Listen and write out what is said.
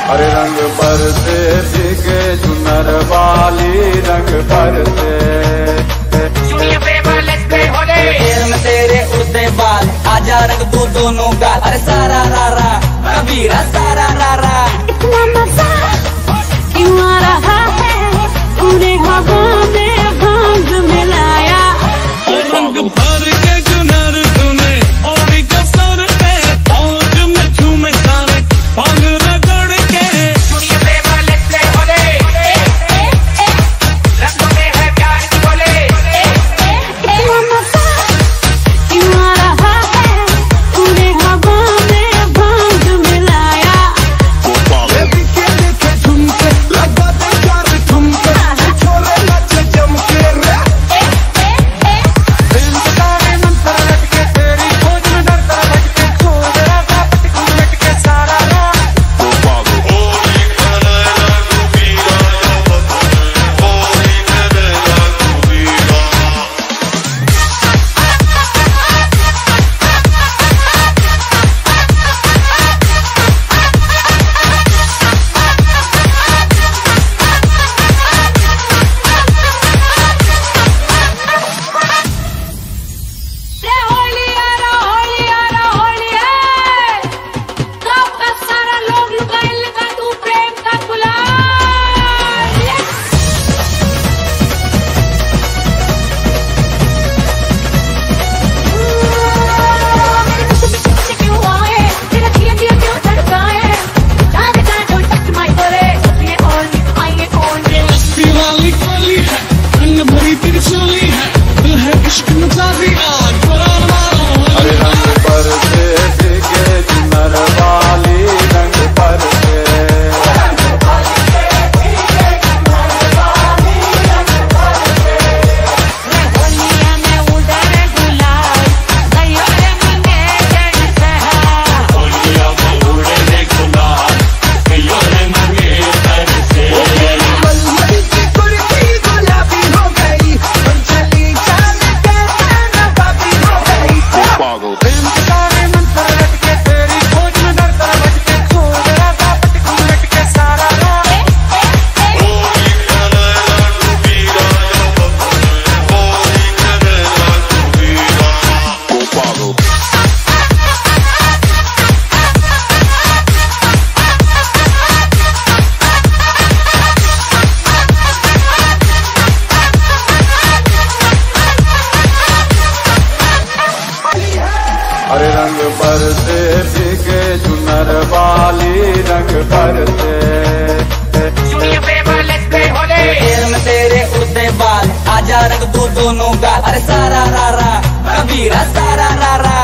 अरे रंग पर से भीगे चुनर वाली रंग पर से में तेरे उड़ते बाल आजा रंग तू दोनों गाल। अरे सारा रारा कबीरा सारा रारा। इतना मजा क्यों आ रहा है पूरे हवा में भांग मिलाया। रंग भर के चुनर तूने ओढ़ी कसर पे पौध में झूमे सारे पांग रगड़ के। अरे रंग पर से भीगे चुनर वाली रंग पर से में तेरे उड़ते बाल आजा रंग तू दोनों गाल। अरे सारा रारा कबीरा सारा रारा।